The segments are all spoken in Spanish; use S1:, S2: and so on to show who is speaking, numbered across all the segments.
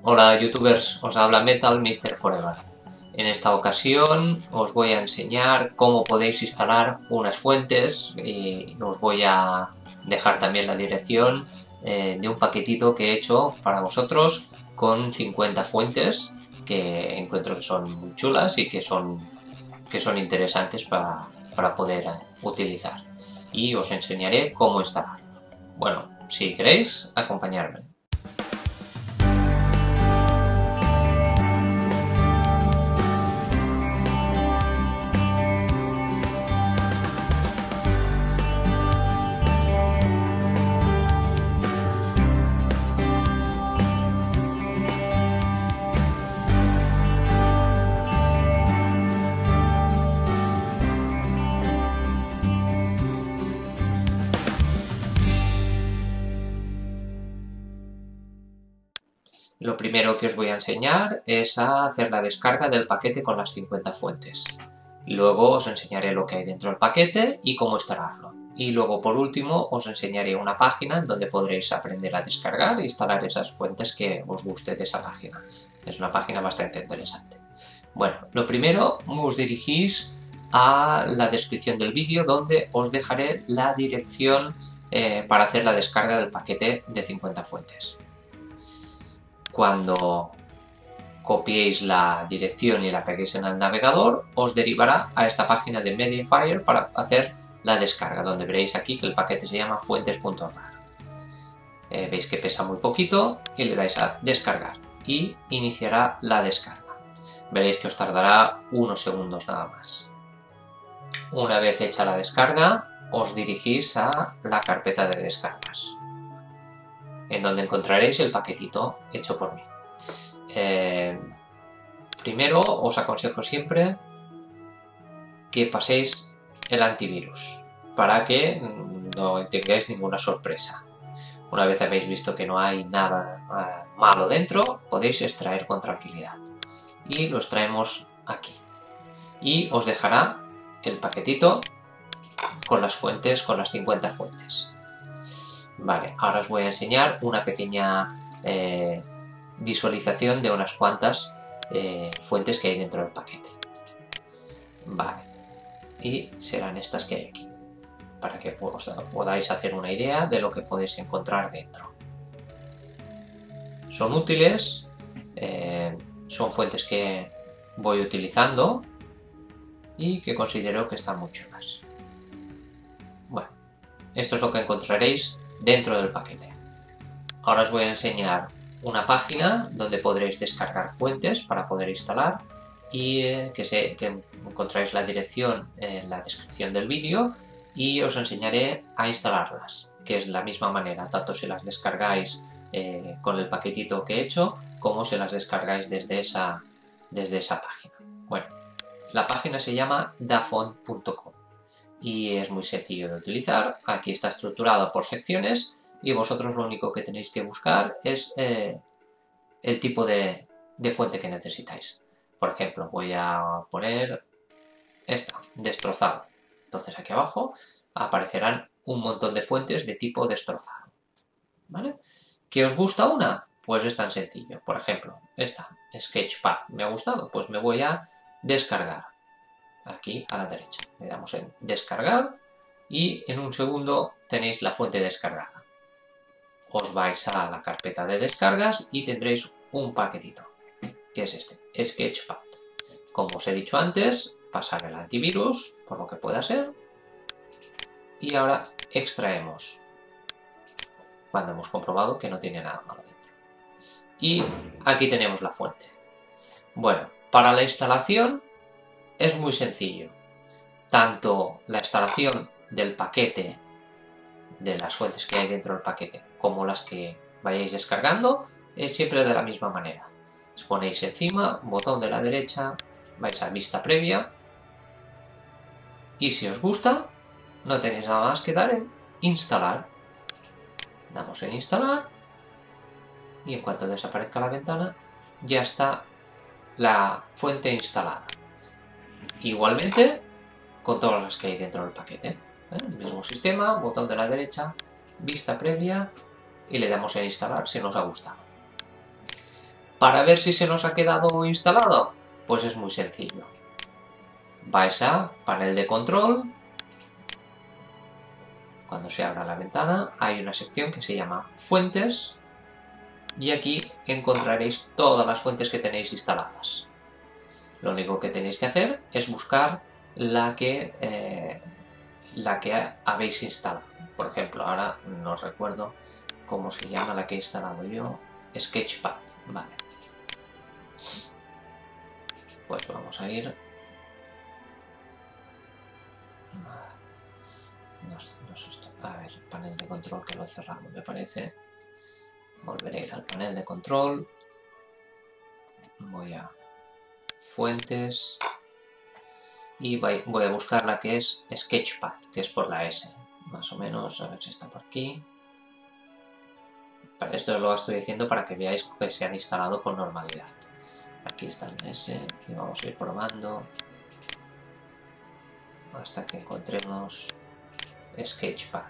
S1: Hola youtubers, os habla Metal Mr. Forever. En esta ocasión os voy a enseñar cómo podéis instalar unas fuentes y os voy a dejar también la dirección de un paquetito que he hecho para vosotros con 50 fuentes que encuentro que son muy chulas y que son interesantes para poder utilizar. Y os enseñaré cómo instalarlo. Bueno, si queréis, acompañarme. Lo primero que os voy a enseñar es a hacer la descarga del paquete con las 50 fuentes. Luego os enseñaré lo que hay dentro del paquete y cómo instalarlo. Y luego, por último, os enseñaré una página donde podréis aprender a descargar e instalar esas fuentes que os guste de esa página. Es una página bastante interesante. Bueno, lo primero, os dirigís a la descripción del vídeo donde os dejaré la dirección para hacer la descarga del paquete de 50 fuentes. Cuando copiéis la dirección y la peguéis en el navegador, os derivará a esta página de Mediafire para hacer la descarga, donde veréis aquí que el paquete se llama fuentes.rar. Veis que pesa muy poquito y le dais a descargar y iniciará la descarga. Veréis que os tardará unos segundos nada más. Una vez hecha la descarga, os dirigís a la carpeta de descargas, en donde encontraréis el paquetito hecho por mí. Primero os aconsejo siempre que paséis el antivirus para que no tengáis ninguna sorpresa. Una vez habéis visto que no hay nada malo dentro, podéis extraer con tranquilidad. Y lo extraemos aquí. Y os dejará el paquetito con las fuentes, con las 50 fuentes. Vale, ahora os voy a enseñar una pequeña visualización de unas cuantas fuentes que hay dentro del paquete. Vale, y serán estas que hay aquí, para que podáis hacer una idea de lo que podéis encontrar dentro. Son útiles, son fuentes que voy utilizando y que considero que están muy chulas. Bueno, esto es lo que encontraréis dentro del paquete. Ahora os voy a enseñar una página donde podréis descargar fuentes para poder instalar y que encontráis la dirección en la descripción del vídeo, y os enseñaré a instalarlas, que es la misma manera, tanto si las descargáis con el paquetito que he hecho, como si las descargáis desde esa página. Bueno, la página se llama dafont.com y es muy sencillo de utilizar. Aquí está estructurado por secciones y vosotros lo único que tenéis que buscar es el tipo de fuente que necesitáis. Por ejemplo, voy a poner esta, destrozado. Entonces aquí abajo aparecerán un montón de fuentes de tipo destrozado. ¿Vale? ¿Que os gusta una? Pues es tan sencillo. Por ejemplo, esta, Sketchpad, me ha gustado, pues me voy a descargar. Aquí a la derecha. Le damos en descargar y en un segundo tenéis la fuente descargada. Os vais a la carpeta de descargas y tendréis un paquetito, que es este, Sketchpad. Como os he dicho antes, pasar el antivirus, por lo que pueda ser, y ahora extraemos, cuando hemos comprobado que no tiene nada malo dentro. Y aquí tenemos la fuente. Bueno, para la instalación es muy sencillo. Tanto la instalación del paquete, de las fuentes que hay dentro del paquete, como las que vayáis descargando, es siempre de la misma manera. Os ponéis encima, botón de la derecha, vais a vista previa, y si os gusta, no tenéis nada más que dar en instalar. Damos en instalar, y en cuanto desaparezca la ventana, ya está la fuente instalada. Igualmente, con todas las que hay dentro del paquete. El mismo sistema, botón de la derecha, vista previa, y le damos a instalar si nos ha gustado. Para ver si se nos ha quedado instalado, pues es muy sencillo. Vais a panel de control. Cuando se abra la ventana hay una sección que se llama fuentes y aquí encontraréis todas las fuentes que tenéis instaladas. Lo único que tenéis que hacer es buscar la que habéis instalado. Por ejemplo, ahora no recuerdo cómo se llama la que he instalado yo. Sketchpad, vale. Pues vamos a ir. A ver, panel de control que lo he cerrado, me parece. Volveré a ir al panel de control. Voy a fuentes. Y voy a buscar la que es Sketchpad, que es por la S. Más o menos, a ver si está por aquí. Esto lo estoy diciendo para que veáis que se han instalado con normalidad. Aquí está el S y vamos a ir probando hasta que encontremos Sketchpad.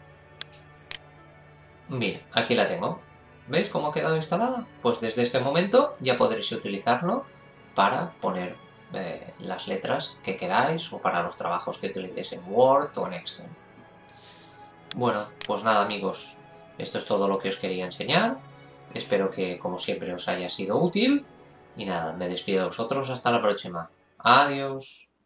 S1: Mira, aquí la tengo. ¿Veis cómo ha quedado instalada? Pues desde este momento ya podréis utilizarlo para poner las letras que queráis o para los trabajos que utilicéis en Word o en Excel. Bueno, pues nada amigos, esto es todo lo que os quería enseñar. Espero que como siempre os haya sido útil y nada, me despido de vosotros hasta la próxima. Adiós.